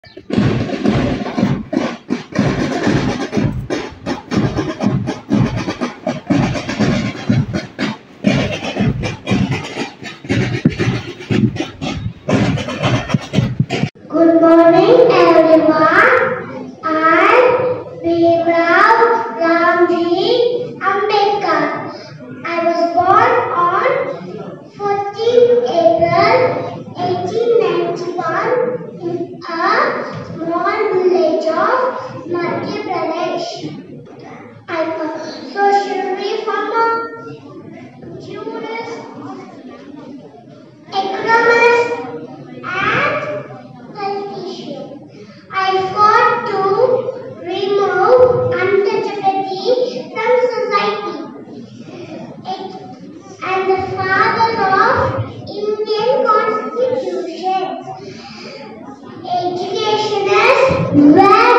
Good morning, everyone. I'm Vinotھ Ambedkar. I was born on 14 April 1891 in a small village of Madhya Pradesh. I'm a social reformer, jurist, economist, and politician. I fought to remove untouchability from society. And the father of Indian Constitution. Education is very